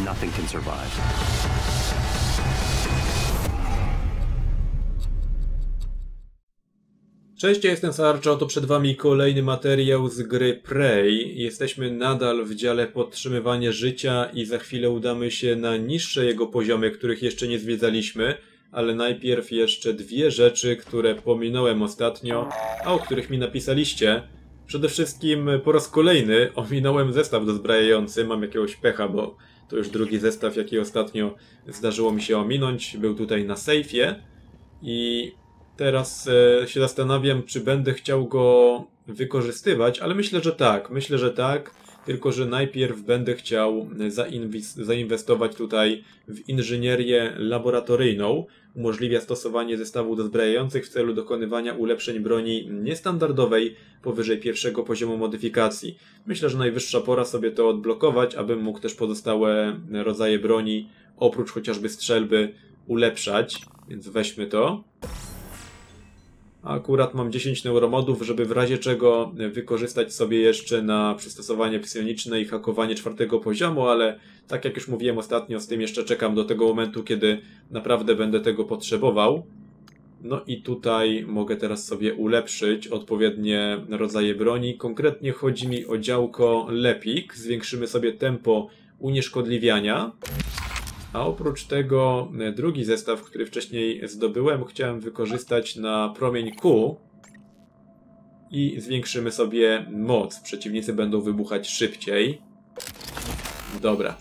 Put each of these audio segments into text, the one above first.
nothing can survive. Cześć, ja jestem Sarczo, to przed wami kolejny materiał z gry Prey. Jesteśmy nadal w dziale podtrzymywanie życia i za chwilę udamy się na niższe jego poziomy, których jeszcze nie zwiedzaliśmy. Ale najpierw jeszcze dwie rzeczy, które pominąłem ostatnio, a o których mi napisaliście. Przede wszystkim po raz kolejny ominąłem zestaw dozbrajający, mam jakiegoś pecha, bo to już drugi zestaw, jaki ostatnio zdarzyło mi się ominąć. Był tutaj na sejfie i teraz się zastanawiam, czy będę chciał go wykorzystywać, ale myślę, że tak, tylko że najpierw będę chciał zainwestować tutaj w inżynierię laboratoryjną. Umożliwia stosowanie zestawów dozbrajających w celu dokonywania ulepszeń broni niestandardowej powyżej pierwszego poziomu modyfikacji. Myślę, że najwyższa pora sobie to odblokować, abym mógł też pozostałe rodzaje broni, oprócz chociażby strzelby, ulepszać. Więc weźmy to. Akurat mam 10 neuromodów, żeby w razie czego wykorzystać sobie jeszcze na przystosowanie psioniczne i hakowanie 4. poziomu, ale tak jak już mówiłem ostatnio, z tym jeszcze czekam do tego momentu, kiedy naprawdę będę tego potrzebował. No i tutaj mogę teraz sobie ulepszyć odpowiednie rodzaje broni. Konkretnie chodzi mi o działko Lepik. Zwiększymy sobie tempo unieszkodliwiania. A oprócz tego drugi zestaw, który wcześniej zdobyłem, chciałem wykorzystać na promień Q i zwiększymy sobie moc. Przeciwnicy będą wybuchać szybciej. Dobra.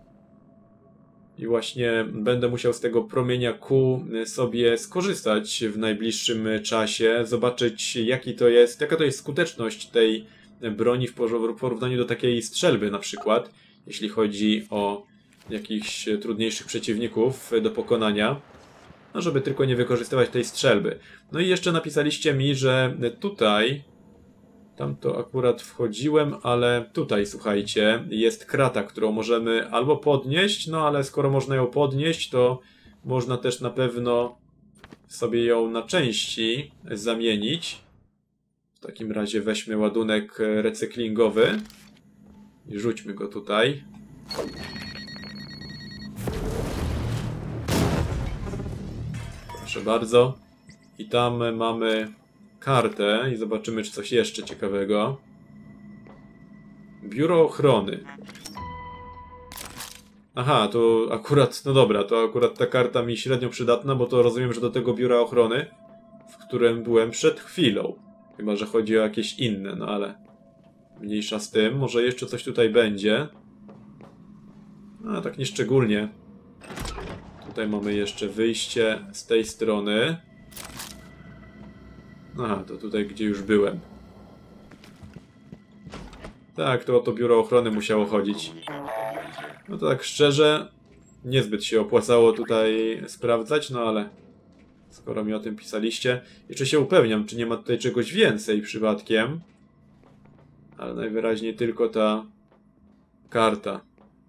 I właśnie będę musiał z tego promienia Q sobie skorzystać w najbliższym czasie, zobaczyć jaka to jest skuteczność tej broni w porównaniu do takiej strzelby na przykład, jeśli chodzi o jakichś trudniejszych przeciwników do pokonania, no żeby tylko nie wykorzystywać tej strzelby. No i jeszcze napisaliście mi, że tutaj, tam to akurat wchodziłem, ale tutaj, słuchajcie, jest krata, którą możemy albo podnieść, no ale skoro można ją podnieść, to można też na pewno sobie ją na części zamienić. W takim razie weźmy ładunek recyklingowy i rzućmy go tutaj. Proszę bardzo. I tam mamy kartę i zobaczymy, czy coś jeszcze ciekawego. Biuro ochrony. Aha, to akurat, no dobra, to akurat ta karta mi średnio przydatna, bo to rozumiem, że do tego biura ochrony, w którym byłem przed chwilą. Chyba że chodzi o jakieś inne, no ale mniejsza z tym. Może jeszcze coś tutaj będzie. A tak nieszczególnie. Tutaj mamy jeszcze wyjście z tej strony. Aha, to tutaj, gdzie już byłem. Tak, to o to biuro ochrony musiało chodzić. No to tak szczerze, niezbyt się opłacało tutaj sprawdzać, no ale skoro mi o tym pisaliście. Jeszcze się upewniam, czy nie ma tutaj czegoś więcej przypadkiem. Ale najwyraźniej tylko ta karta.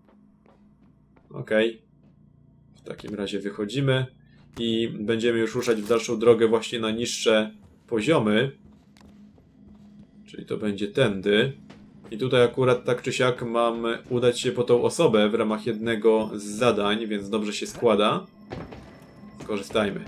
Okej. W takim razie wychodzimy i będziemy już ruszać w dalszą drogę właśnie na niższe poziomy. Czyli to będzie tędy. I tutaj akurat tak czy siak mam udać się po tą osobę w ramach jednego z zadań, więc dobrze się składa. Skorzystajmy.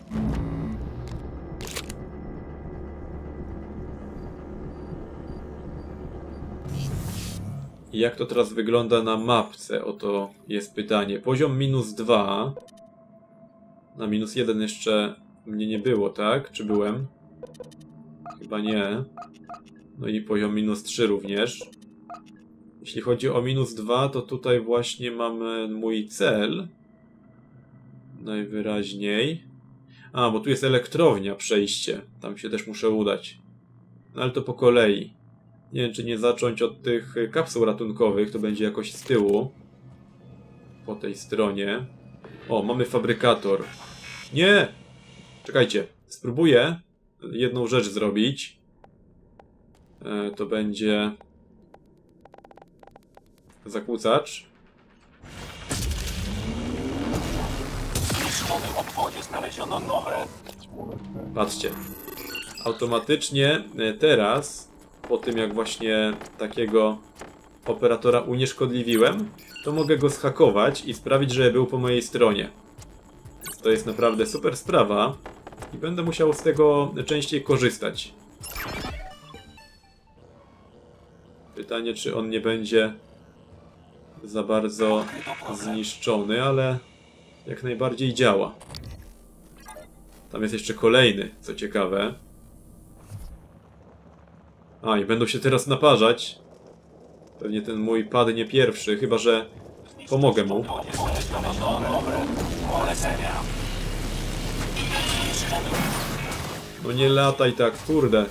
I jak to teraz wygląda na mapce? Oto jest pytanie. Poziom -2. Na -1 jeszcze mnie nie było, tak? Czy byłem? Chyba nie. No i poziom -3 również. Jeśli chodzi o -2, to tutaj właśnie mamy mój cel. Najwyraźniej. A, bo tu jest elektrownia, przejście. Tam się też muszę udać. No ale to po kolei. Nie wiem, czy nie zacząć od tych kapsuł ratunkowych, to będzie jakoś z tyłu. Po tej stronie. O, mamy fabrykator. Nie! Czekajcie, spróbuję jedną rzecz zrobić. To będzie zakłócacz. W obwodzie znaleziono nowe. Patrzcie. Automatycznie teraz, po tym jak właśnie takiego operatora unieszkodliwiłem, to mogę go zhakować i sprawić, że był po mojej stronie. Więc to jest naprawdę super sprawa i będę musiał z tego częściej korzystać. Pytanie, czy on nie będzie za bardzo zniszczony, ale jak najbardziej działa. Tam jest jeszcze kolejny, co ciekawe. A, i będą się teraz naparzać. Pewnie ten mój padnie pierwszy, chyba że pomogę mu. No nie lataj tak, kurde.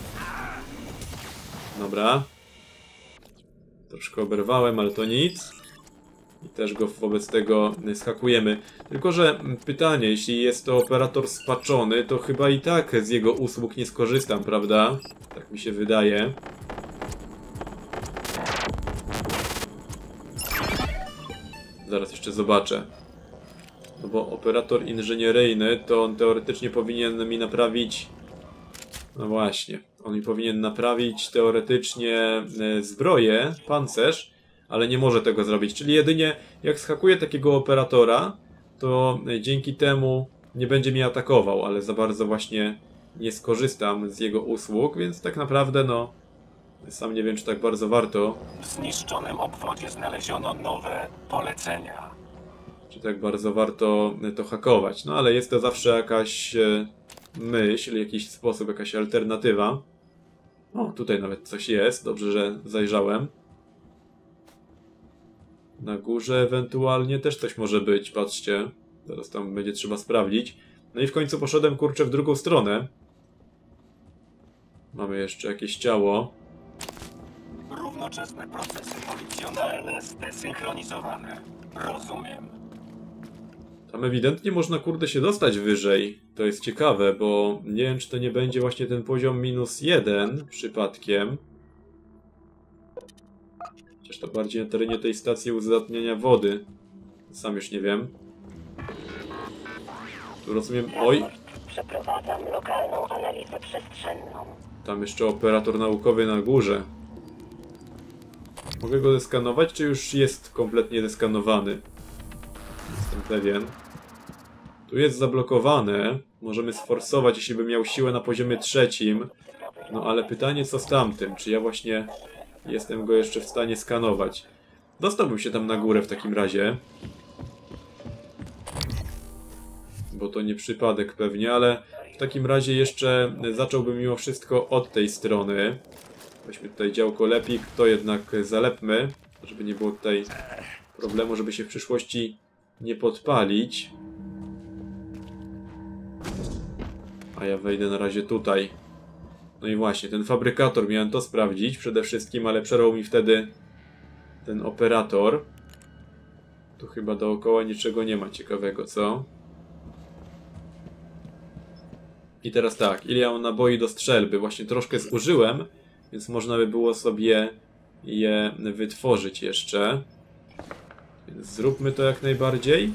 Dobra. Troszkę oberwałem, ale to nic. I też go wobec tego schakujemy. Tylko że pytanie, jeśli jest to operator spaczony, to chyba i tak z jego usług nie skorzystam, prawda? Tak mi się wydaje. Zaraz jeszcze zobaczę. No bo operator inżynieryjny to on teoretycznie powinien mi naprawić... No właśnie, on mi powinien naprawić teoretycznie zbroję, pancerz, ale nie może tego zrobić. Czyli jedynie jak zhakuję takiego operatora, to dzięki temu nie będzie mnie atakował, ale za bardzo właśnie nie skorzystam z jego usług, więc tak naprawdę no... Sam nie wiem, czy tak bardzo warto. W zniszczonym obwodzie znaleziono nowe polecenia. Czy tak bardzo warto to hakować. No ale jest to zawsze jakaś myśl, jakiś sposób, jakaś alternatywa. O, tutaj nawet coś jest. Dobrze, że zajrzałem. Na górze ewentualnie też coś może być, patrzcie. Zaraz tam będzie trzeba sprawdzić. No i w końcu poszedłem, kurczę, w drugą stronę. Mamy jeszcze jakieś ciało. Równoczesne procesy policjonalne zdesynchronizowane. Rozumiem. Tam ewidentnie można, kurde, się dostać wyżej. To jest ciekawe, bo nie wiem, czy to nie będzie właśnie ten poziom -1 przypadkiem. Chociaż to bardziej na terenie tej stacji uzdatniania wody. Sam już nie wiem. Tu rozumiem... Oj! Przeprowadzam lokalną analizę przestrzenną. Tam jeszcze operator naukowy na górze. Mogę go zeskanować, czy już jest kompletnie zeskanowany? Jestem pewien. Tu jest zablokowane. Możemy sforsować, jeśli bym miał siłę na poziomie 3. No ale pytanie, co z tamtym? Czy ja właśnie jestem go jeszcze w stanie skanować? Dostałbym się tam na górę w takim razie. Bo to nie przypadek pewnie, ale w takim razie jeszcze zacząłbym mimo wszystko od tej strony. Weźmy tutaj działko lepik, to jednak zalepmy, żeby nie było tutaj problemu, żeby się w przyszłości nie podpalić. A ja wejdę na razie tutaj. No i właśnie, ten fabrykator, miałem to sprawdzić przede wszystkim, ale przerwał mi wtedy ten operator. Tu chyba dookoła niczego nie ma ciekawego, co? I teraz tak, ile ja mam naboi do strzelby? Właśnie troszkę zużyłem, więc można by było sobie je wytworzyć jeszcze. Więc zróbmy to jak najbardziej.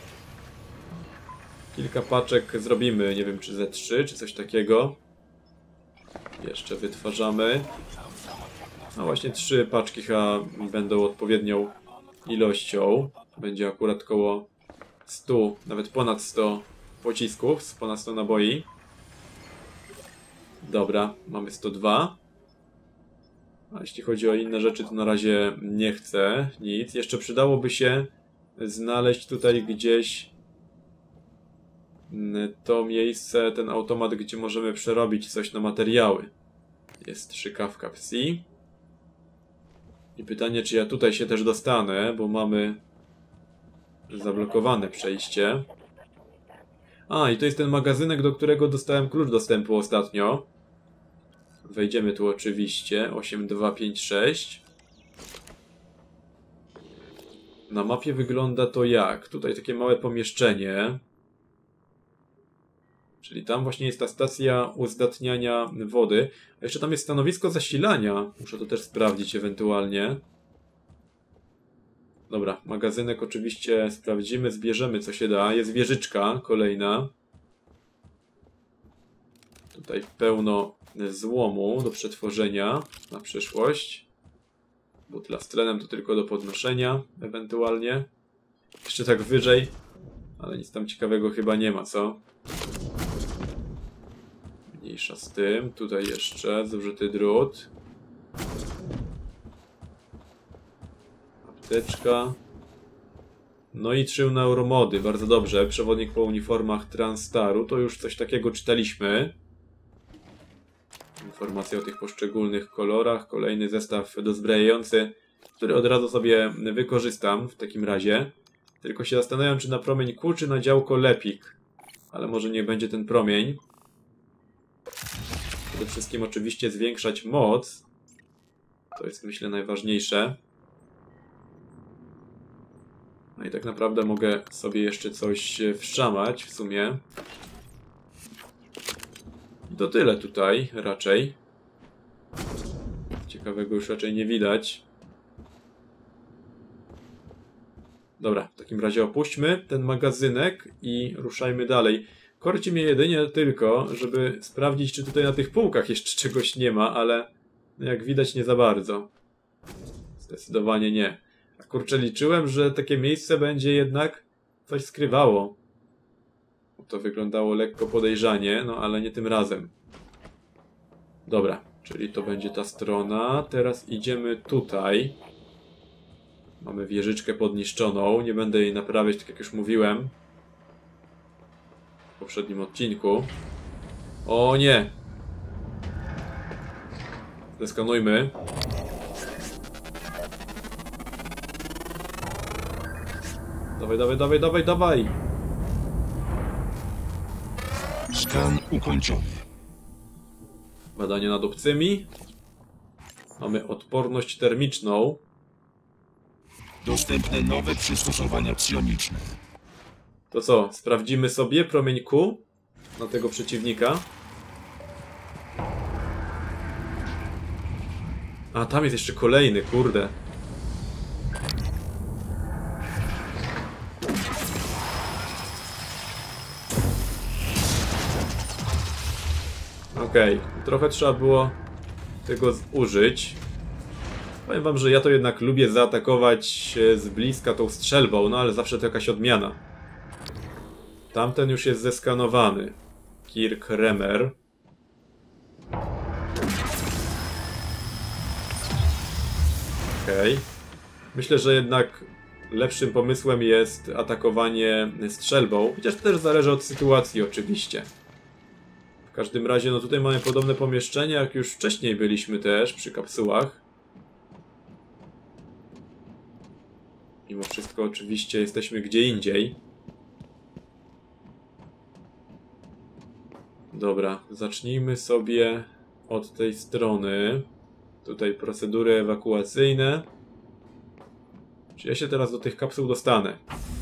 Kilka paczek zrobimy, nie wiem czy ze 3, czy coś takiego. Jeszcze wytwarzamy. No właśnie 3 paczki chyba będą odpowiednią ilością. Będzie akurat koło 100, nawet ponad 100 pocisków, ponad 100 naboi. Dobra, mamy 102. A jeśli chodzi o inne rzeczy, to na razie nie chcę nic. Jeszcze przydałoby się znaleźć tutaj gdzieś to miejsce, ten automat, gdzie możemy przerobić coś na materiały. Jest strzykawka psi. I pytanie, czy ja tutaj się też dostanę, bo mamy zablokowane przejście. A, i to jest ten magazynek, do którego dostałem klucz dostępu ostatnio. Wejdziemy tu oczywiście. 8256. Na mapie wygląda to jak? Tutaj takie małe pomieszczenie. Czyli tam właśnie jest ta stacja uzdatniania wody. A jeszcze tam jest stanowisko zasilania. Muszę to też sprawdzić ewentualnie. Dobra, magazynek oczywiście sprawdzimy, zbierzemy co się da. Jest wieżyczka kolejna. Tutaj pełno złomu do przetworzenia na przyszłość. Butla z tlenem to tylko do podnoszenia, ewentualnie. Jeszcze tak wyżej, ale nic tam ciekawego chyba nie ma, co? Mniejsza z tym. Tutaj jeszcze zużyty drut. Apteczka. No i 3 neuromody, bardzo dobrze. Przewodnik po uniformach Transtaru, to już coś takiego czytaliśmy. Informacje o tych poszczególnych kolorach. Kolejny zestaw dozbrajający, który od razu sobie wykorzystam w takim razie. Tylko się zastanawiam, czy na promień Q, czy na działko Lepik. Ale może niech będzie ten promień. Przede wszystkim oczywiście zwiększać moc. To jest, myślę, najważniejsze. No i tak naprawdę mogę sobie jeszcze coś wszamać w sumie. I to tyle tutaj raczej. Ciekawego już raczej nie widać. Dobra, w takim razie opuśćmy ten magazynek i ruszajmy dalej. Korci mnie jedynie tylko, żeby sprawdzić, czy tutaj na tych półkach jeszcze czegoś nie ma, ale jak widać nie za bardzo. Zdecydowanie nie. A kurczę, liczyłem, że takie miejsce będzie jednak coś skrywało. To wyglądało lekko podejrzanie, no ale nie tym razem. Dobra, czyli to będzie ta strona. Teraz idziemy tutaj. Mamy wieżyczkę podniszczoną. Nie będę jej naprawiać, tak jak już mówiłem w poprzednim odcinku. O nie! Zeskanujmy. Dawaj, dawaj, dawaj, dawaj, dawaj! Skan ukończony. Badanie nad obcymi. Mamy odporność termiczną. Dostępne nowe przystosowania psioniczne. To co? Sprawdzimy sobie promień Q na tego przeciwnika. A, tam jest jeszcze kolejny, kurde. Okej, trochę trzeba było tego zużyć. Powiem wam, że ja to jednak lubię zaatakować z bliska tą strzelbą, no ale zawsze to jakaś odmiana. Tamten już jest zeskanowany. Kirk Remer. Okej. Myślę, że jednak lepszym pomysłem jest atakowanie strzelbą, chociaż to też zależy od sytuacji oczywiście. W każdym razie, no tutaj mamy podobne pomieszczenie, jak już wcześniej byliśmy też przy kapsułach. Mimo wszystko oczywiście jesteśmy gdzie indziej. Dobra, zacznijmy sobie od tej strony. Tutaj procedury ewakuacyjne. Czy ja się teraz do tych kapsuł dostanę?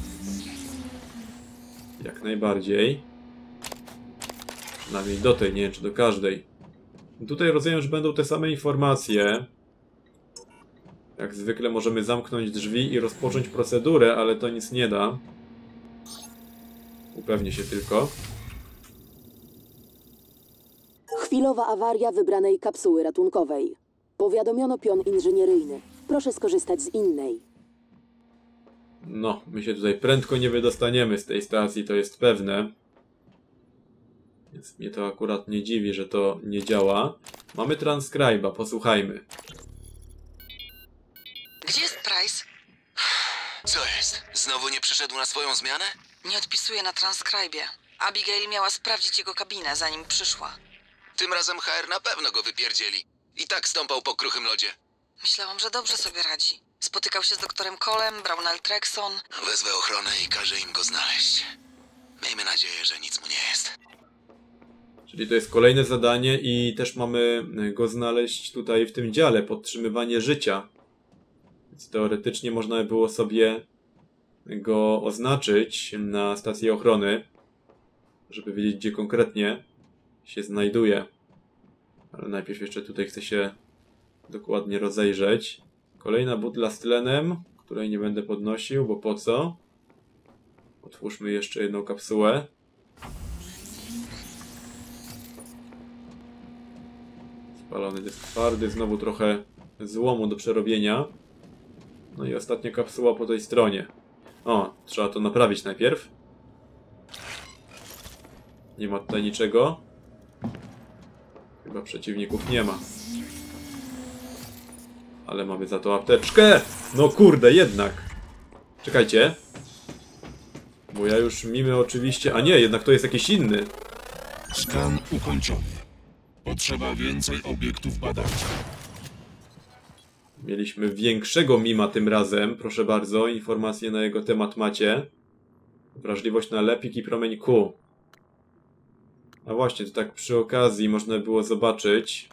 Jak najbardziej. Przynajmniej do tej, nie wiem czy do każdej. Tutaj rozumiem, że będą te same informacje. Jak zwykle możemy zamknąć drzwi i rozpocząć procedurę, ale to nic nie da. Upewnię się tylko. Chwilowa awaria wybranej kapsuły ratunkowej. Powiadomiono pion inżynieryjny. Proszę skorzystać z innej. No, my się tutaj prędko nie wydostaniemy z tej stacji, to jest pewne. Więc mnie to akurat nie dziwi, że to nie działa. Mamy transkryba, posłuchajmy. Gdzie jest Price? Co jest? Znowu nie przyszedł na swoją zmianę? Nie odpisuje na transkrybie. Abigail miała sprawdzić jego kabinę, zanim przyszła. Tym razem HR na pewno go wypierdzieli. I tak stąpał po kruchym lodzie. Myślałam, że dobrze sobie radzi. Spotykał się z doktorem Colem, brał naltrexon. Wezwę ochronę i każę im go znaleźć. Miejmy nadzieję, że nic mu nie jest. Czyli to jest kolejne zadanie i też mamy go znaleźć tutaj w tym dziale, podtrzymywanie życia. Więc teoretycznie można by było sobie go oznaczyć na stacji ochrony, żeby wiedzieć, gdzie konkretnie się znajduje. Ale najpierw jeszcze tutaj chcę się dokładnie rozejrzeć. Kolejna butla z tlenem, której nie będę podnosił, bo po co? Otwórzmy jeszcze jedną kapsułę. Spalony dysk twardy, znowu trochę złomu do przerobienia. No i ostatnia kapsuła po tej stronie. O, trzeba to naprawić najpierw. Nie ma tutaj niczego. Chyba przeciwników nie ma. Ale mamy za to apteczkę! No kurde, jednak! Czekajcie. Bo ja już mimy oczywiście... A nie, jednak to jest jakiś inny. Skan ukończony. Potrzeba więcej obiektów badawczych. Mieliśmy większego mima tym razem. Proszę bardzo, informacje na jego temat macie. Wrażliwość na lepik i promień Q. A właśnie, to tak przy okazji można było zobaczyć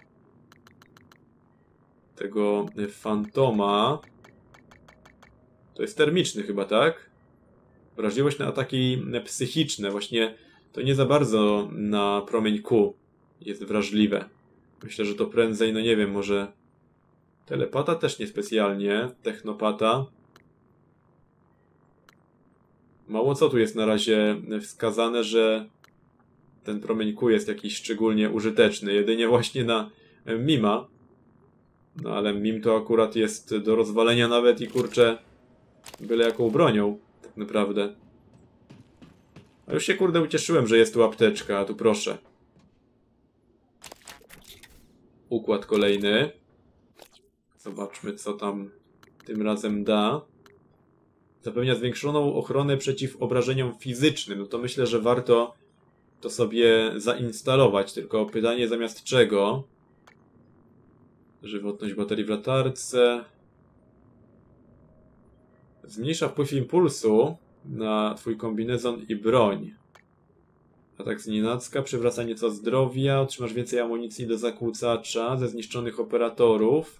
tego fantoma. To jest termiczny chyba, tak? Wrażliwość na ataki psychiczne. Właśnie to nie za bardzo na promień Q jest wrażliwe. Myślę, że to prędzej, no nie wiem, może telepata też niespecjalnie. Technopata. Mało co tu jest na razie wskazane, że ten promień Q jest jakiś szczególnie użyteczny. Jedynie właśnie na mima. No ale mim to akurat jest do rozwalenia nawet i kurczę byle jaką bronią. Tak naprawdę. A już się kurde ucieszyłem, że jest tu apteczka, a tu proszę. Układ kolejny. Zobaczmy, co tam tym razem da. Zapewnia zwiększoną ochronę przeciw obrażeniom fizycznym. No to myślę, że warto to sobie zainstalować. Tylko pytanie zamiast czego? Żywotność baterii w latarce. Zmniejsza wpływ impulsu na twój kombinezon i broń. Atak znienacka, przywraca nieco zdrowia, otrzymasz więcej amunicji do zakłócacza ze zniszczonych operatorów.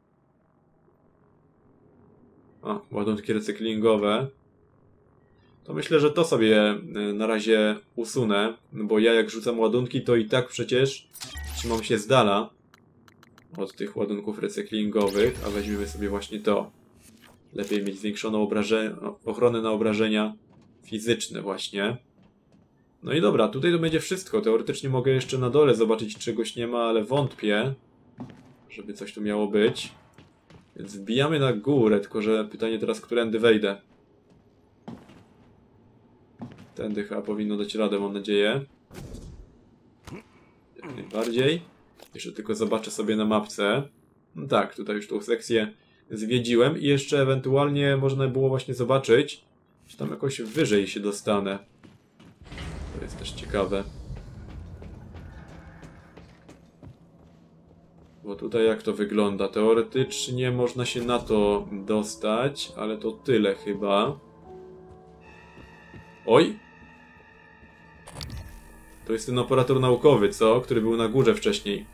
A, ładunki recyklingowe. To myślę, że to sobie na razie usunę, bo ja jak rzucam ładunki, to i tak przecież trzymam się z dala od tych ładunków recyklingowych, a weźmiemy sobie właśnie to. Lepiej mieć zwiększoną ochronę na obrażenia fizyczne właśnie. No i dobra, tutaj to będzie wszystko. Teoretycznie mogę jeszcze na dole zobaczyć, czegoś nie ma, ale wątpię, żeby coś tu miało być. Więc wbijamy na górę, tylko że pytanie teraz, którędy wejdę. Tędy chyba powinno dać radę, mam nadzieję. Jak najbardziej. Jeszcze tylko zobaczę sobie na mapce. No tak, tutaj już tą sekcję zwiedziłem i jeszcze ewentualnie można było właśnie zobaczyć, czy tam jakoś wyżej się dostanę. To jest też ciekawe. Bo tutaj jak to wygląda? Teoretycznie można się na to dostać, ale to tyle chyba. Oj! To jest ten operator naukowy, co? Który był na górze wcześniej.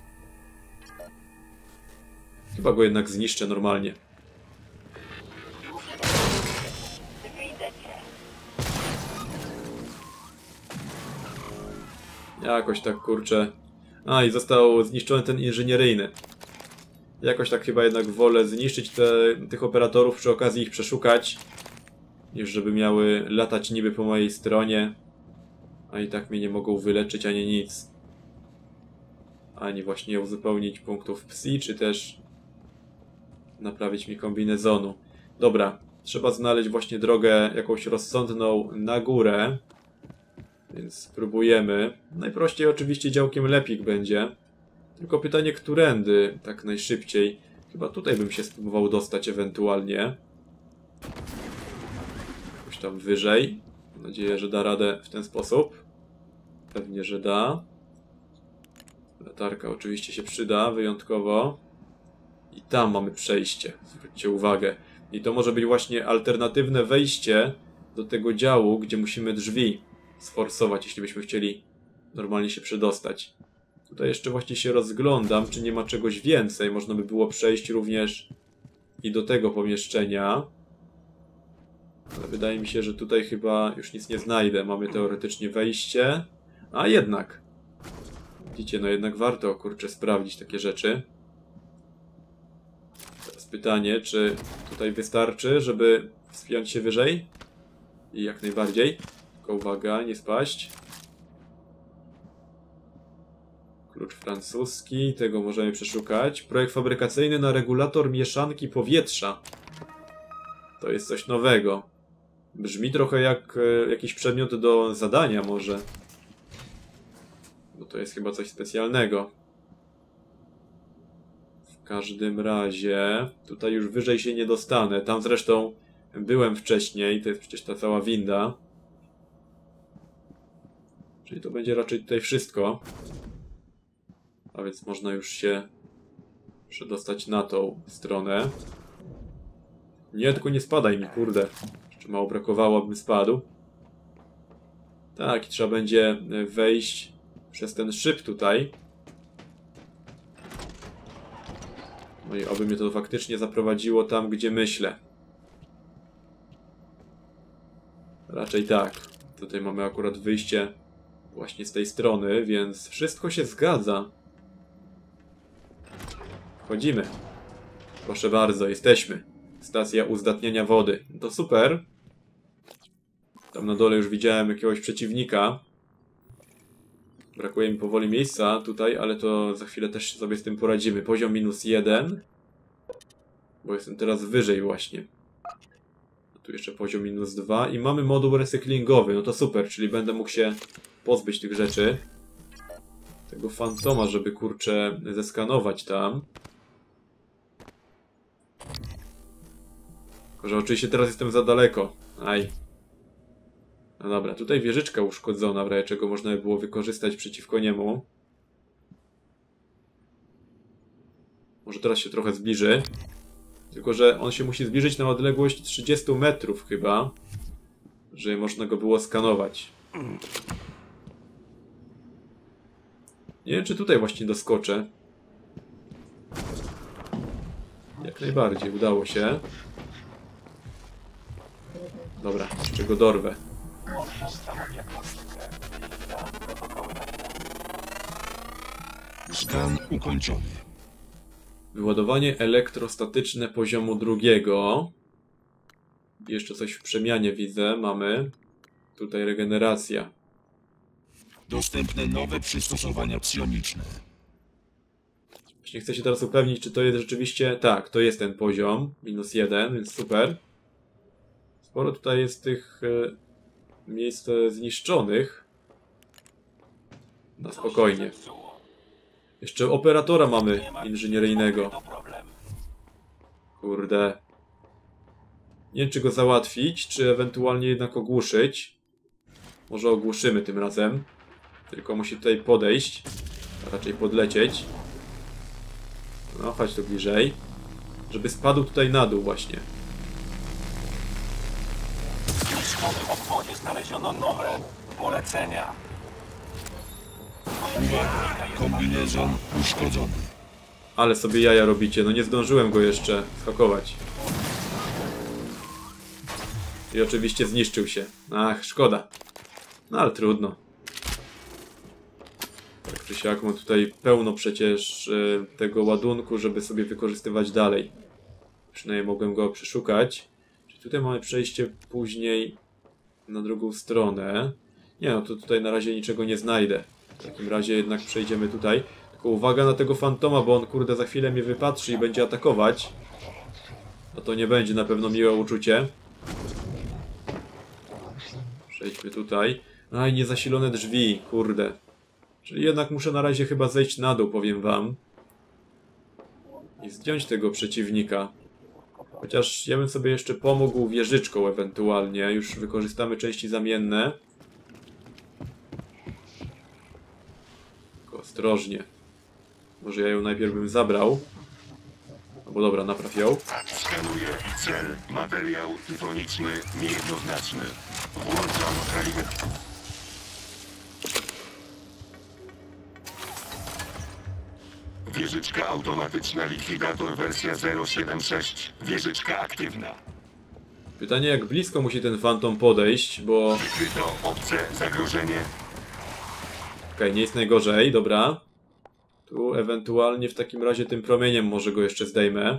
Chyba go jednak zniszczę normalnie. Jakoś tak, kurczę. A, i został zniszczony ten inżynieryjny. Jakoś tak chyba jednak wolę zniszczyć tych operatorów, przy okazji ich przeszukać, niż żeby miały latać niby po mojej stronie, a i tak mnie nie mogą wyleczyć ani nic. Ani właśnie uzupełnić punktów psi, czy też naprawić mi kombinezonu. Dobra, trzeba znaleźć właśnie drogę jakąś rozsądną na górę. Więc spróbujemy. Najprościej oczywiście działkiem lepik będzie. Tylko pytanie, którędy tak najszybciej. Chyba tutaj bym się spróbował dostać ewentualnie. Jakoś tam wyżej. Mam nadzieję, że da radę w ten sposób. Pewnie, że da. Latarka oczywiście się przyda wyjątkowo. I tam mamy przejście. Zwróćcie uwagę. I to może być właśnie alternatywne wejście do tego działu, gdzie musimy drzwi sforsować, jeśli byśmy chcieli normalnie się przedostać. Tutaj jeszcze właśnie się rozglądam, czy nie ma czegoś więcej. Można by było przejść również i do tego pomieszczenia. Ale wydaje mi się, że tutaj chyba już nic nie znajdę. Mamy teoretycznie wejście. A jednak. Widzicie, no jednak warto, kurczę, sprawdzić takie rzeczy. Teraz pytanie, czy tutaj wystarczy, żeby wspiąć się wyżej? I jak najbardziej. Tylko uwaga, nie spaść. Klucz francuski, tego możemy przeszukać. Projekt fabrykacyjny na regulator mieszanki powietrza. To jest coś nowego. Brzmi trochę jak jakiś przedmiot do zadania może. Bo to jest chyba coś specjalnego. W każdym razie tutaj już wyżej się nie dostanę. Tam zresztą byłem wcześniej. To jest przecież ta cała winda. Czyli to będzie raczej tutaj wszystko. A więc można już się przedostać na tą stronę. Nie, tylko nie spadaj mi, kurde. Jeszcze mało brakowało, abym spadł. Tak, trzeba będzie wejść przez ten szyb tutaj. No i oby mnie to faktycznie zaprowadziło tam, gdzie myślę. Raczej tak. Tutaj mamy akurat wyjście właśnie z tej strony, więc wszystko się zgadza. Wchodzimy. Proszę bardzo, jesteśmy. Stacja uzdatniania wody. To super. Tam na dole już widziałem jakiegoś przeciwnika. Brakuje mi powoli miejsca tutaj, ale to za chwilę też sobie z tym poradzimy. Poziom -1. Bo jestem teraz wyżej właśnie. Tu jeszcze poziom -2 i mamy moduł recyklingowy. No to super, czyli będę mógł się pozbyć tych rzeczy. Tego fantoma, żeby kurczę zeskanować tam. Tylko że oczywiście teraz jestem za daleko. Aj. No dobra, tutaj wieżyczka uszkodzona, w razie czego można by było wykorzystać przeciwko niemu. Może teraz się trochę zbliży. Tylko że on się musi zbliżyć na odległość 30 metrów chyba, żeby można go było skanować. Nie wiem, czy tutaj właśnie doskoczę. Jak najbardziej, udało się. Dobra, jeszcze go dorwę. Skan ukończony. Wyładowanie elektrostatyczne poziomu 2. Jeszcze coś w przemianie widzę, mamy. Tutaj regeneracja. Dostępne nowe przystosowania psioniczne. Właśnie chcę się teraz upewnić, czy to jest rzeczywiście... Tak, to jest ten poziom. -1, więc super. Sporo tutaj jest tych miejsc zniszczonych. Na spokojnie. Jeszcze operatora mamy inżynieryjnego. Kurde. Nie wiem, czy go załatwić, czy ewentualnie jednak ogłuszyć. Może ogłuszymy tym razem. Tylko musi tutaj podejść. A raczej podlecieć. No, chodź tu bliżej. Żeby spadł tutaj na dół właśnie. W obwodzie znaleziono nowe polecenia. Uwaga! Kombinezon uszkodzony. Ale sobie jaja robicie. No nie zdążyłem go jeszcze zhakować. I oczywiście zniszczył się. Ach, szkoda. No ale trudno. Tak czy siak mam tutaj pełno przecież tego ładunku, żeby sobie wykorzystywać dalej. Przynajmniej mogłem go przeszukać. Czyli tutaj mamy przejście później na drugą stronę. Nie no, to tutaj na razie niczego nie znajdę. W takim razie jednak przejdziemy tutaj. Tylko uwaga na tego fantoma, bo on kurde za chwilę mnie wypatrzy i będzie atakować. No to nie będzie na pewno miłe uczucie. Przejdźmy tutaj. Aj, niezasilone drzwi, kurde. Czyli jednak muszę na razie chyba zejść na dół, powiem wam. I zdjąć tego przeciwnika. Chociaż ja bym sobie jeszcze pomógł wieżyczką ewentualnie. Już wykorzystamy części zamienne. Tylko ostrożnie. Może ja ją najpierw bym zabrał. No bo dobra, napraw ją. Skanuję cel. Materiał tyfoniczny niejednoznaczny. Włączam kaliber. Wieżyczka automatyczna likwidator wersja 076. Wieżyczka aktywna. Pytanie, jak blisko musi ten fantom podejść, bo... Wykryto obce zagrożenie. Okej, nie jest najgorzej, dobra. Tu ewentualnie w takim razie tym promieniem może go jeszcze zdejmę.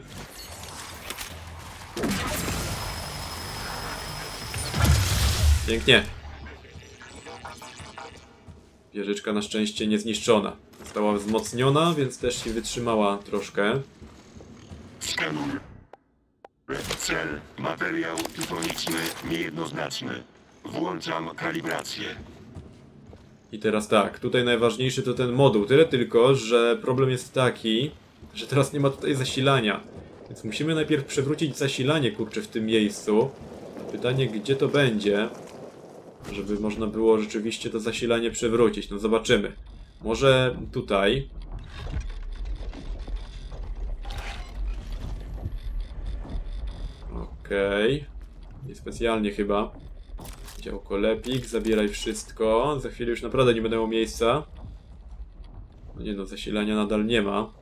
Pięknie. Wieżyczka na szczęście niezniszczona. Została wzmocniona, więc też się wytrzymała troszkę. Skanuj. Cel. Materiał tyfoniczny niejednoznaczny. Włączam kalibrację. I teraz tak, tutaj najważniejszy to ten moduł. Tyle tylko, że problem jest taki, że teraz nie ma tutaj zasilania. Więc musimy najpierw przewrócić zasilanie, kurczę, w tym miejscu. Pytanie, gdzie to będzie, żeby można było rzeczywiście to zasilanie przewrócić. No zobaczymy. Może tutaj. Okej. Niespecjalnie chyba. Działko Lepik, zabieraj wszystko. Za chwilę już naprawdę nie będę miał miejsca. No nie no, zasilania nadal nie ma.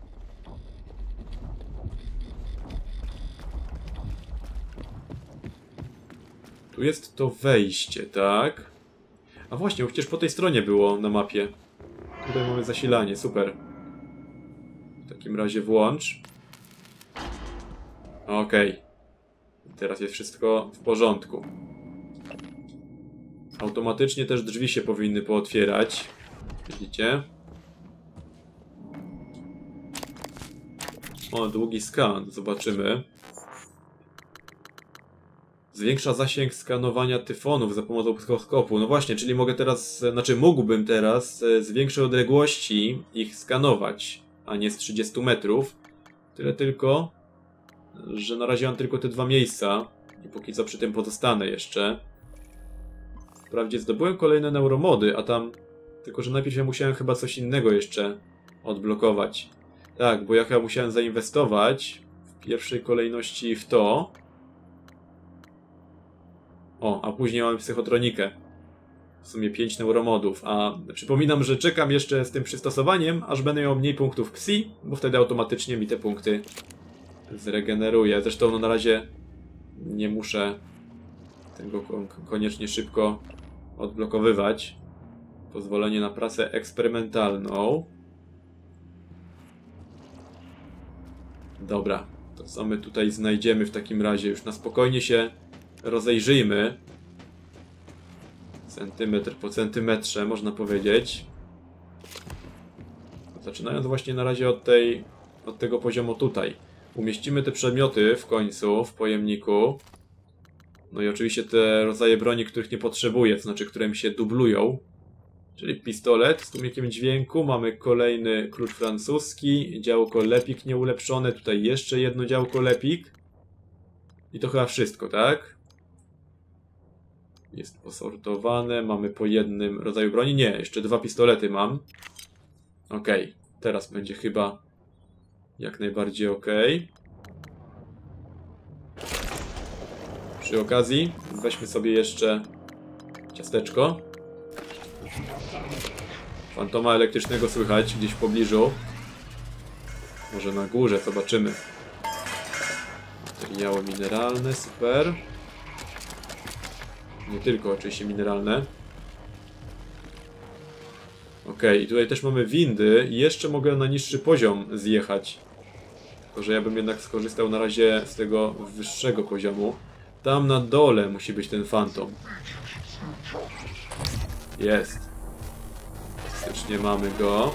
Tu jest to wejście, tak? A właśnie, przecież po tej stronie było na mapie. Tutaj mamy zasilanie, super. W takim razie włącz. Okej. Teraz jest wszystko w porządku. Automatycznie też drzwi się powinny pootwierać. Widzicie? O, długi skan. Zobaczymy. Zwiększa zasięg skanowania tyfonów za pomocą pyskoskopu. No właśnie, czyli mogę teraz, znaczy mógłbym teraz z większej odległości ich skanować, a nie z 30 metrów. Tyle tylko, że na razie mam tylko te dwa miejsca i póki co przy tym pozostanę jeszcze. Wprawdzie zdobyłem kolejne neuromody, a tam... Tylko, że najpierw ja musiałem chyba coś innego jeszcze odblokować. Tak, bo ja chyba musiałem zainwestować w pierwszej kolejności w to. O, a później mamy psychotronikę. W sumie 5 neuromodów, a przypominam, że czekam jeszcze z tym przystosowaniem, aż będę miał mniej punktów psi, bo wtedy automatycznie mi te punkty zregeneruje. Zresztą no, na razie nie muszę tego koniecznie szybko odblokowywać. Pozwolenie na pracę eksperymentalną. Dobra, to co my tutaj znajdziemy w takim razie? Już na spokojnie się rozejrzyjmy. Centymetr po centymetrze, można powiedzieć. Zaczynając właśnie na razie od tego poziomu tutaj. Umieścimy te przedmioty w końcu w pojemniku. No i oczywiście te rodzaje broni, których nie potrzebuję, to znaczy, które mi się dublują. Czyli pistolet z tłumikiem dźwięku. Mamy kolejny klucz francuski. Działko Lepik nieulepszone. Tutaj jeszcze jedno działko Lepik. I to chyba wszystko, tak? Jest posortowane. Mamy po jednym rodzaju broni. Nie, jeszcze 2 pistolety mam. Okej, teraz będzie chyba jak najbardziej okej. Przy okazji weźmy sobie jeszcze ciasteczko. Fantoma elektrycznego słychać gdzieś w pobliżu. Może na górze, zobaczymy. Materiały mineralne, super. Nie tylko oczywiście mineralne. Ok, i tutaj też mamy windy i jeszcze mogę na niższy poziom zjechać. Tylko że ja bym jednak skorzystał na razie z tego wyższego poziomu. Tam na dole musi być ten fantom. Jest. Faktycznie mamy go.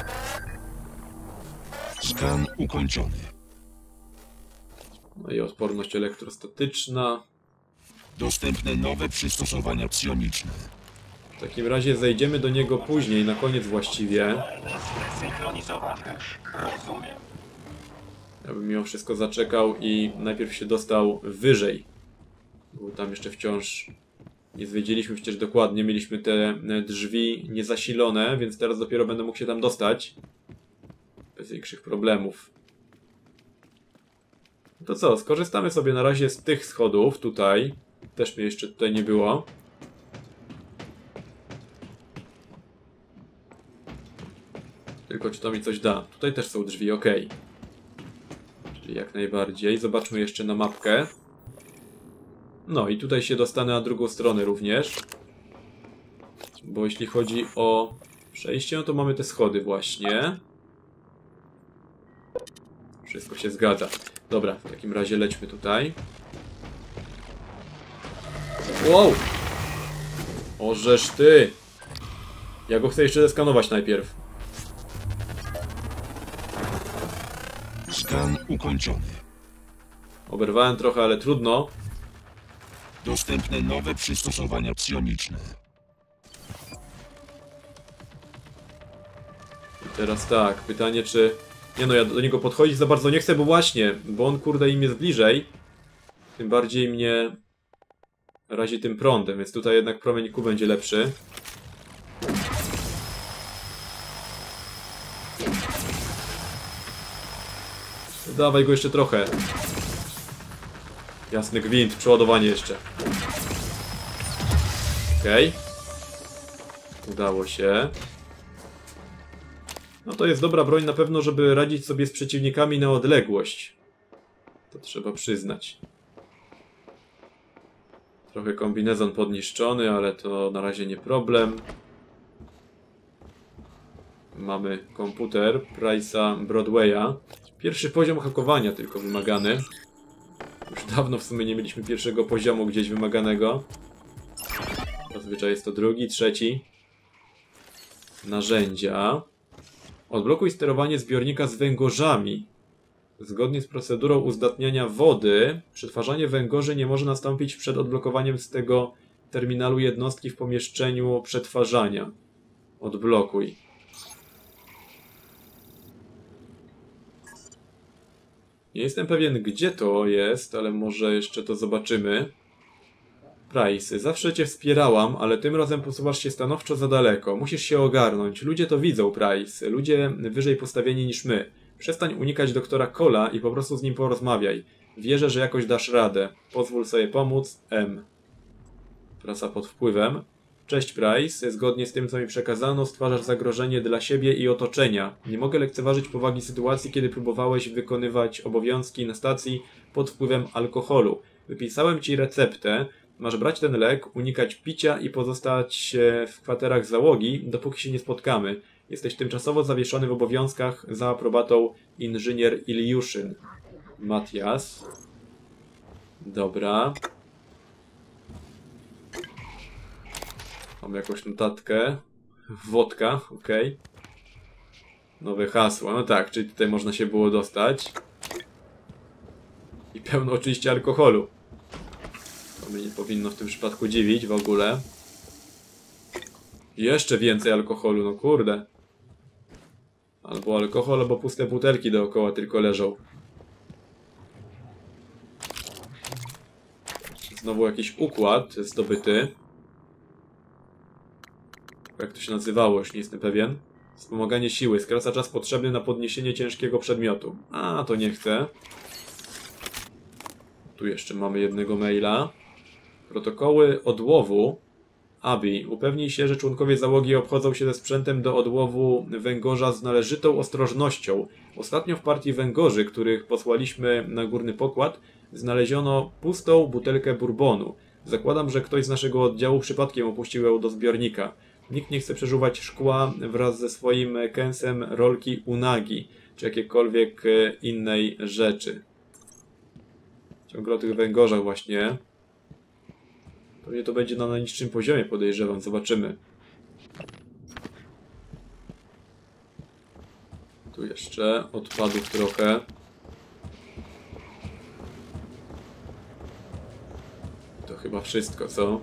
Skan ukończony. No i odporność elektrostatyczna. Dostępne nowe przystosowania psioniczne. W takim razie zejdziemy do niego później, na koniec właściwie. Zsynchronizowane. Rozumiem. Ja bym mimo wszystko zaczekał i najpierw się dostał wyżej. Bo tam jeszcze wciąż nie zwiedziliśmy przecież dokładnie. Mieliśmy te drzwi niezasilone, więc teraz dopiero będę mógł się tam dostać. Bez większych problemów. To co, skorzystamy sobie na razie z tych schodów tutaj. Też mnie jeszcze tutaj nie było. Tylko czy to mi coś da? Tutaj też są drzwi, ok. Czyli jak najbardziej. Zobaczmy jeszcze na mapkę. No i tutaj się dostanę na drugą stronę również. Bo jeśli chodzi o przejście, no to mamy te schody właśnie. Wszystko się zgadza. Dobra, w takim razie lećmy tutaj. Wow! Ożeż ty! Ja go chcę jeszcze zeskanować najpierw. Skan ukończony. Oberwałem trochę, ale trudno. Dostępne nowe przystosowania psioniczne. I teraz tak, pytanie czy... Nie no, ja do niego podchodzić za bardzo nie chcę, bo właśnie, bo on kurde im jest bliżej. Tym bardziej mnie razi tym prądem, więc tutaj jednak promień Q będzie lepszy. Dawaj go jeszcze trochę. Jasny gwint, przeładowanie jeszcze. Okej. Udało się. No to jest dobra broń na pewno, żeby radzić sobie z przeciwnikami na odległość. To trzeba przyznać. Trochę kombinezon podniszczony, ale to na razie nie problem. Mamy komputer Price'a Broadwaya. Pierwszy poziom hakowania tylko wymagany. Już dawno w sumie nie mieliśmy pierwszego poziomu gdzieś wymaganego. Zazwyczaj jest to drugi, trzeci. Narzędzia. Odblokuj sterowanie zbiornika z węgorzami. Zgodnie z procedurą uzdatniania wody, przetwarzanie węgorzy nie może nastąpić przed odblokowaniem z tego terminalu jednostki w pomieszczeniu przetwarzania. Odblokuj. Nie jestem pewien, gdzie to jest, ale może jeszcze to zobaczymy. Price, zawsze cię wspierałam, ale tym razem posuwasz się stanowczo za daleko. Musisz się ogarnąć. Ludzie to widzą, Price. Ludzie wyżej postawieni niż my. Przestań unikać doktora Cola i po prostu z nim porozmawiaj. Wierzę, że jakoś dasz radę. Pozwól sobie pomóc. M. Praca pod wpływem. Cześć, Price. Zgodnie z tym, co mi przekazano, stwarzasz zagrożenie dla siebie i otoczenia. Nie mogę lekceważyć powagi sytuacji, kiedy próbowałeś wykonywać obowiązki na stacji pod wpływem alkoholu. Wypisałem ci receptę. Masz brać ten lek, unikać picia i pozostać w kwaterach załogi, dopóki się nie spotkamy. Jesteś tymczasowo zawieszony w obowiązkach za aprobatą inżynier Iliuszyn. Matias. Dobra. Mam jakąś notatkę. Wodka, okej. Nowe hasło, no tak, czyli tutaj można się było dostać. I pełno oczywiście alkoholu. To mnie nie powinno w tym przypadku dziwić w ogóle. Jeszcze więcej alkoholu, no kurde. Albo alkohol, albo puste butelki dookoła tylko leżą. Znowu jakiś układ zdobyty. Jak to się nazywało, już nie jestem pewien. Wspomaganie siły. Skraca czas potrzebny na podniesienie ciężkiego przedmiotu. A, to nie chcę. Tu jeszcze mamy jednego maila. Protokoły odłowu. Abi, upewnij się, że członkowie załogi obchodzą się ze sprzętem do odłowu węgorza z należytą ostrożnością. Ostatnio w partii węgorzy, których posłaliśmy na górny pokład, znaleziono pustą butelkę bourbonu. Zakładam, że ktoś z naszego oddziału przypadkiem opuścił ją do zbiornika. Nikt nie chce przeżuwać szkła wraz ze swoim kęsem rolki unagi, czy jakiejkolwiek innej rzeczy. Ciągle o tych węgorzach właśnie. Pewnie to będzie na najniższym poziomie, podejrzewam. Zobaczymy. Tu jeszcze odpadów trochę. To chyba wszystko, co?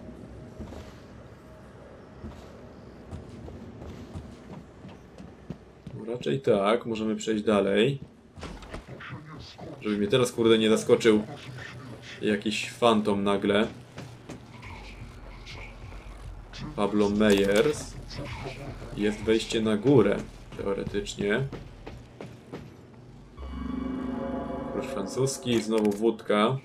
No raczej tak. Możemy przejść dalej. Żeby mnie teraz, kurde, nie zaskoczył jakiś fantom nagle. Pablo Meyers. Jest wejście na górę, teoretycznie. Klucz francuski, znowu wódka.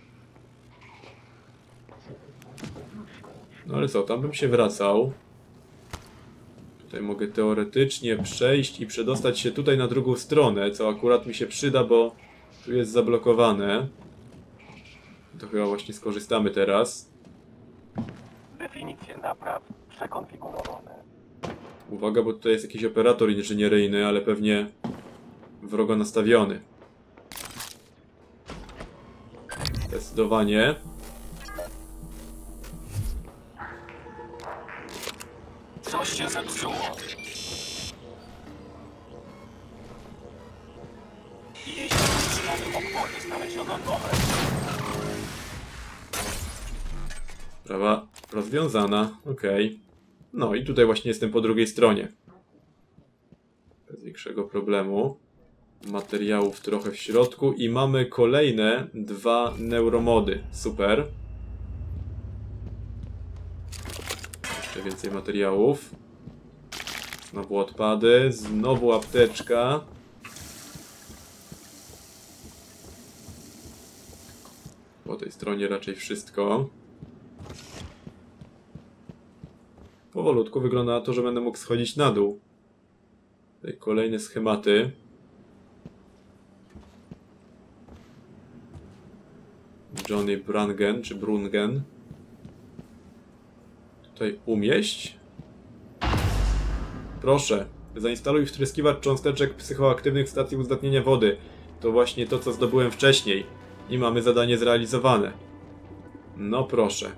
No ale co, tam bym się wracał. Tutaj mogę teoretycznie przejść i przedostać się tutaj na drugą stronę, co akurat mi się przyda, bo tu jest zablokowane. To chyba właśnie skorzystamy teraz. Definicje napraw przekonfigurowane. Uwaga, bo tutaj jest jakiś operator inżynieryjny, ale pewnie wrogo nastawiony. Zdecydowanie. Coś się zepsuło. I jeśli utrzymamy opór, znaleziono nowe. Sprawa rozwiązana, okej. No i tutaj właśnie jestem po drugiej stronie. Bez większego problemu. Materiałów trochę w środku i mamy kolejne 2 neuromody. Super. Jeszcze więcej materiałów. Znowu odpady, znowu apteczka. Po tej stronie raczej wszystko. Powolutku wygląda na to, że będę mógł schodzić na dół. Tutaj kolejne schematy. Johnny Brungen, czy Brungen. Tutaj umieść. Proszę, zainstaluj wtryskiwacz cząsteczek psychoaktywnych w stacji uzdatnienia wody. To właśnie to, co zdobyłem wcześniej. I mamy zadanie zrealizowane. No proszę.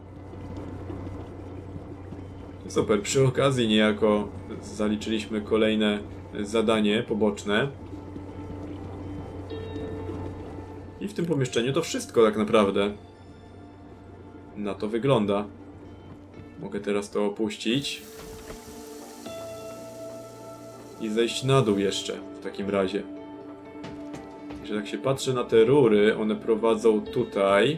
Super, przy okazji niejako zaliczyliśmy kolejne zadanie poboczne. I w tym pomieszczeniu to wszystko tak naprawdę. Na to wygląda. Mogę teraz to opuścić. I zejść na dół jeszcze w takim razie. Jeżeli tak się patrzy na te rury, one prowadzą tutaj.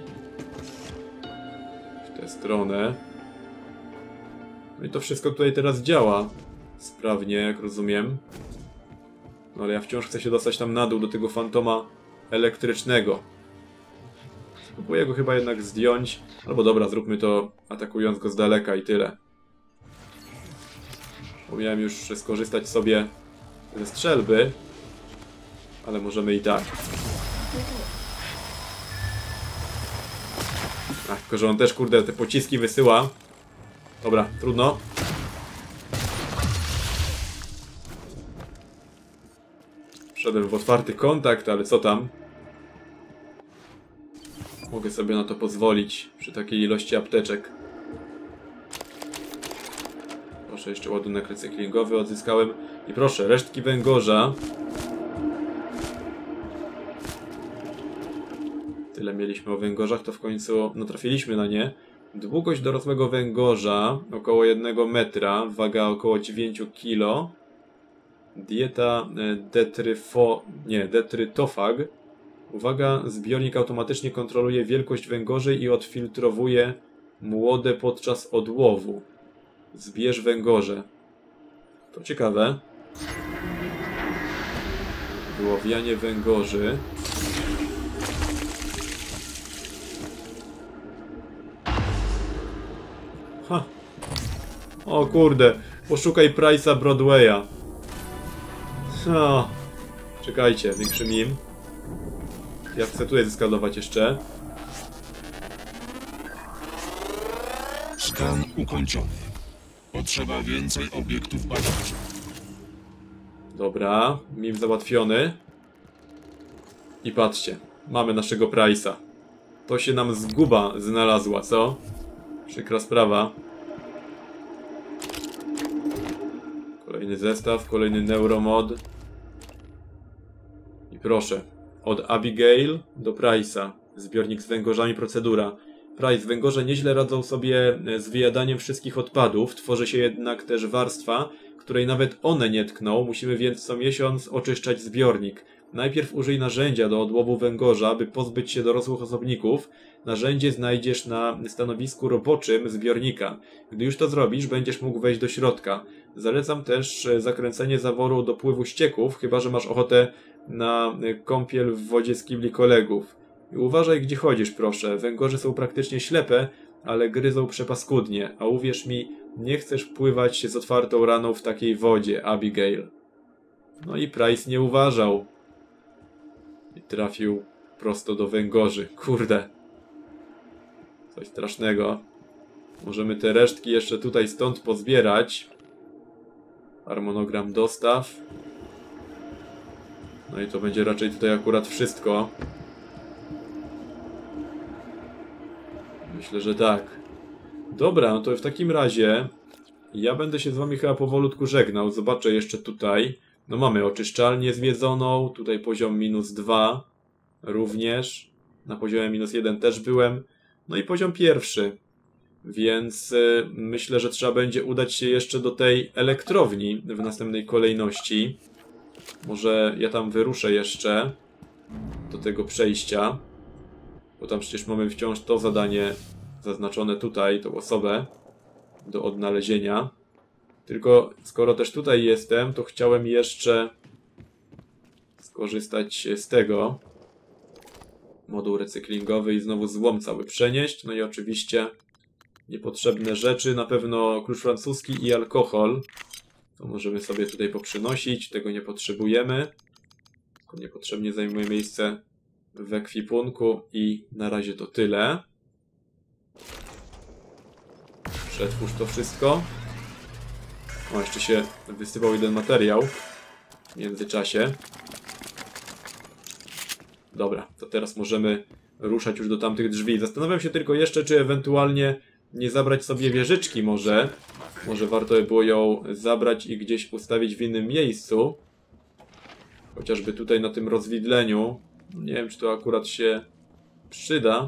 W tę stronę. No i to wszystko tutaj teraz działa. Sprawnie, jak rozumiem. No ale ja wciąż chcę się dostać tam na dół do tego fantoma elektrycznego. Spróbuję go chyba jednak zdjąć. Albo dobra, zróbmy to atakując go z daleka i tyle. Bo miałem już skorzystać sobie ze strzelby. Ale możemy i tak. Ach, tylko że on też, kurde, te pociski wysyła. Dobra, trudno. Wszedłem w otwarty kontakt, ale co tam? Mogę sobie na to pozwolić przy takiej ilości apteczek. Proszę, jeszcze ładunek recyklingowy odzyskałem. I proszę, resztki węgorza. Tyle mieliśmy o węgorzach, to w końcu natrafiliśmy na nie. Długość dorosłego węgorza około 1 metra, waga około 9 kg. Dieta detrytofag. Uwaga, zbiornik automatycznie kontroluje wielkość węgorzy i odfiltrowuje młode podczas odłowu. Zbierz węgorze. To ciekawe. Wyławianie węgorzy. Ha. O kurde, poszukaj Price'a Broadwaya. Ha. Czekajcie, większy mim. Ja chcę tutaj zeskalować jeszcze. Skan ukończony. Potrzeba więcej obiektów badawczych. Dobra, mim załatwiony. I patrzcie, mamy naszego Price'a. To się nam zguba znalazła, co? Przykra sprawa. Kolejny zestaw, kolejny neuromod. I proszę, od Abigail do Price'a. Zbiornik z węgorzami, procedura. Price, węgorze nieźle radzą sobie z wyjadaniem wszystkich odpadów. Tworzy się jednak też warstwa, której nawet one nie tkną. Musimy więc co miesiąc oczyszczać zbiornik. Najpierw użyj narzędzia do odłowu węgorza, by pozbyć się dorosłych osobników. Narzędzie znajdziesz na stanowisku roboczym zbiornika. Gdy już to zrobisz, będziesz mógł wejść do środka. Zalecam też zakręcenie zaworu do pływu ścieków, chyba że masz ochotę na kąpiel w wodzie z kibli kolegów. I uważaj, gdzie chodzisz, proszę. Węgorze są praktycznie ślepe, ale gryzą przepaskudnie. A uwierz mi, nie chcesz pływać z otwartą raną w takiej wodzie, Abigail. No i Price nie uważał. I trafił prosto do węgorzy. Kurde. Coś strasznego. Możemy te resztki jeszcze tutaj stąd pozbierać. Harmonogram dostaw. No i to będzie raczej tutaj akurat wszystko. Myślę, że tak. Dobra, no to w takim razie ja będę się z wami chyba powolutku żegnał. Zobaczę jeszcze tutaj, No mamy oczyszczalnię zwiedzoną, tutaj poziom -2 również, na poziomie -1 też byłem, no i poziom pierwszy, więc myślę, że trzeba będzie udać się jeszcze do tej elektrowni w następnej kolejności. Może ja tam wyruszę jeszcze do tego przejścia, bo tam przecież mamy wciąż to zadanie zaznaczone tutaj, tą osobę do odnalezienia. Tylko skoro też tutaj jestem, to chciałem jeszcze skorzystać z tego. Moduł recyklingowy i znowu złom cały przenieść. No i oczywiście niepotrzebne rzeczy. Na pewno klucz francuski i alkohol. To możemy sobie tutaj poprzynosić. Tego nie potrzebujemy. Tylko niepotrzebnie zajmuje miejsce w ekwipunku i na razie to tyle. Przetwórz to wszystko. O, jeszcze się wysypał jeden materiał w międzyczasie. Dobra, to teraz możemy ruszać już do tamtych drzwi. Zastanawiam się tylko jeszcze, czy ewentualnie nie zabrać sobie wieżyczki może. Może warto by było ją zabrać i gdzieś ustawić w innym miejscu. Chociażby tutaj na tym rozwidleniu. Nie wiem, czy to akurat się przyda.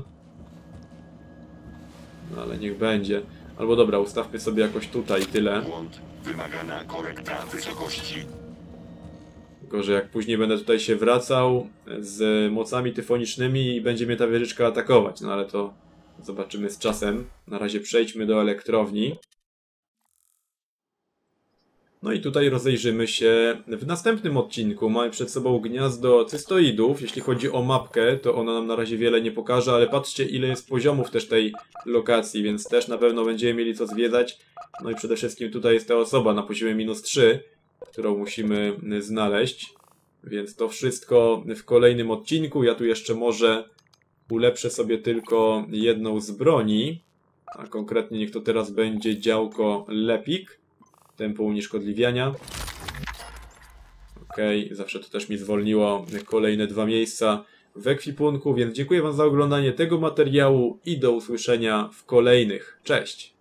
No ale niech będzie. Albo dobra, ustawmy sobie jakoś tutaj tyle. Błąd. Wymagana korekta wysokości. Tylko, że jak później będę tutaj się wracał z mocami tyfonicznymi i będzie mnie ta wieżyczka atakować. No ale to zobaczymy z czasem. Na razie przejdźmy do elektrowni. No i tutaj rozejrzymy się w następnym odcinku. Mamy przed sobą gniazdo cystoidów. Jeśli chodzi o mapkę, to ona nam na razie wiele nie pokaże, ale patrzcie, ile jest poziomów też tej lokacji, więc też na pewno będziemy mieli co zwiedzać. No i przede wszystkim tutaj jest ta osoba na poziomie -3, którą musimy znaleźć. Więc to wszystko w kolejnym odcinku. Ja tu jeszcze może ulepszę sobie tylko jedną z broni. A konkretnie niech to teraz będzie działko Lepik. Tempo unieszkodliwiania. Okej, zawsze to też mi zwolniło kolejne 2 miejsca w ekwipunku, więc dziękuję wam za oglądanie tego materiału i do usłyszenia w kolejnych. Cześć!